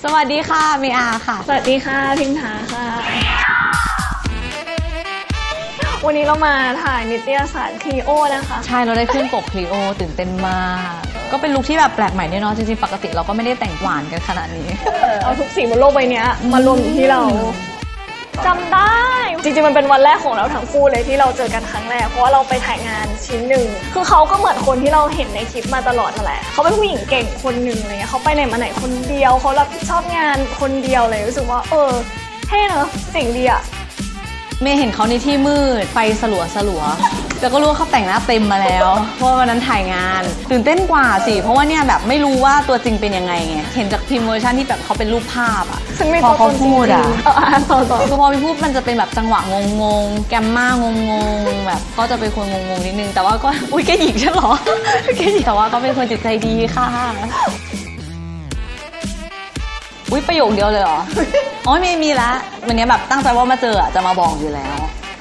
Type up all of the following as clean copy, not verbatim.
สวัสดีค่ะเมอาค่ะสวัสดีค่ะพิมถาค่ะวันนี้เรามาถ่ายนิตยสารคลีโอนะคะใช่เราได้ขึ้นปกคลีโอตื่นเต้นมากก็เป็นลุคที่แบบแปลกใหม่ด้วยเนาะจริงๆปกติเราก็ไม่ได้แต่งหวานกันขนาดนี้เอาทุกสิ่งบนโลกใบนี้มารวมอยู่ที่เราจำได้จริงๆมันเป็นวันแรกของเราทั้งคู่เลยที่เราเจอกันครั้งแรกเพราะว่าเราไปถ่ายงานชิ้นหนึ่งคือเขาก็เหมือนคนที่เราเห็นในคลิปมาตลอดนั่นแหละเขาเป็นผู้หญิงเก่งคนหนึ่งอะไรเงี้ยเขาไปไหนมาไหนคนเดียวเขารับผิดชอบงานคนเดียวเลยรู้สึกว่าเท่เนอะเจ๋งดีอะเมย์เห็นเขาในที่มืดไฟสลัวแต่ก็รู้ว่าเขาแต่งหน้าเต็มมาแล้วเพราะวันนั้นถ่ายงานตื่นเต้นกว่าสิเพราะว่าเนี่ยแบบไม่รู้ว่าตัวจริงเป็นยังไงไงเห็นจากพิมพ์เวอร์ชันที่แบบเขาเป็นรูปภาพอะพอเขาพูดอะคือพอพิมพูดมันจะเป็นแบบจังหวะงงแกมม่างงแบบก็จะเป็นคนงงนิดนึงแต่ว่าก็อุ้ยแกหยิกใช่หรอแกหยิกแต่ว่าก็เป็นคนจิตใจดีค่ะอุ้ยประโยคเดียวเลยเหรออ๋อมีละวันนี้แบบตั้งใจว่ามาเจอจะมาบอกอยู่แล้ว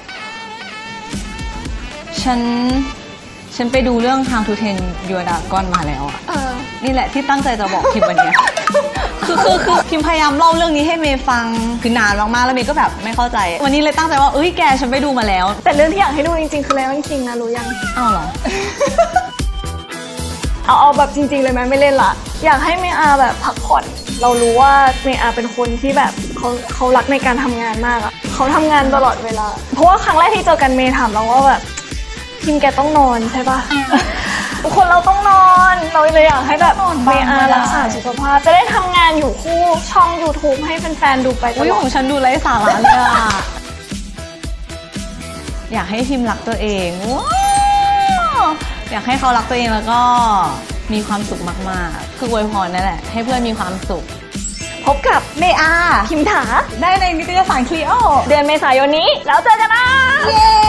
ฉันไปดูเรื่อง How to Train Your Dragon มาแล้วอ่ะนี่แหละที่ตั้งใจจะบอกพิมวันนี้คือพิมพยายามเล่าเรื่องนี้ให้เมย์ฟังคือนานมากๆแล้วเมย์ก็แบบไม่เข้าใจวันนี้เลยตั้งใจว่าเอ้ยแกฉันไปดูมาแล้วแต่เรื่องที่อยากให้ดูจริงๆคือLion Kingนะรู้ยังอ้าวเหรอเอาแบบจริงๆเลยไหมไม่เล่นละอยากให้เมอาแบบพักผ่อนเรารู้ว่าเมอาเป็นคนที่แบบเขารักในการทำงานมากอะเขาทำงานตลอดเวลาเพราะว่าครั้งแรกที่เจอกันเมย์ถามเราว่าแบบพิมแกต้องนอนใช่ปะทุกคนเราต้องนอนเราเลยอยากให้แบบเมอารักษาสุขภาพจะได้ทำงานอยู่คู่ช่อง YouTube ให้แฟนๆดูไปตลอดของฉันดูไร้สาระเลยอะอยากให้พิมรักตัวเองอยากให้เขารักตัวเองแล้วก็มีความสุขมากๆคืออวยพรนั่นแหละให้เพื่อนมีความสุขพบกับเมอาพิมถาได้ในนิตยสารคลีโอเดือนเมษายนนี้แล้วเจอกันนะเย้